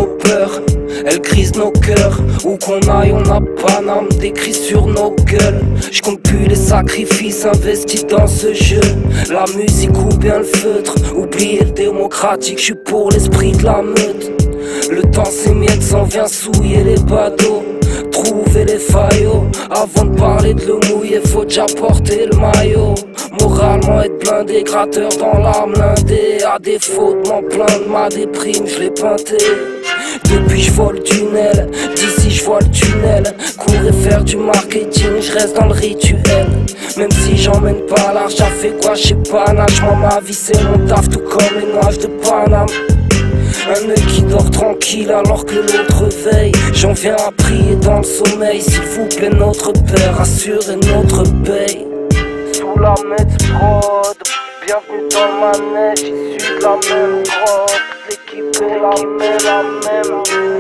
nos peurs, elles grisent nos cœurs. Où qu'on aille on a Paname décrit sur nos gueules. J'compte plus les sacrifices investis dans ce jeu. La musique ou bien le feutre, oubliez le démocratique, j'suis pour l'esprit de la meute. Le temps s'émiette, s'en vient souiller les bateaux, trouver les faillots. Avant de parler de l'eau mouillée, faut déjà porter le maillot. Moralement être blindé, gratteur dans l'âme blindée. À défaut de m'en plaindre, ma déprime, je l'ai peinté. Depuis je vois le tunnel, d'ici je vois le tunnel. Courir faire du marketing, je reste dans le rituel. Même si j'emmène pas l'argent, ça fait quoi, je sais pas, nagement ma vie c'est mon taf, tout comme les nuages de Paname. Un œil qui dort tranquille alors que l'autre veille. J'en viens à prier dans le sommeil. S'il vous plaît notre Père, assurez notre paye. Sous la Metprod, bienvenue dans le manège, issu de la même grotte. L'équipe est la même.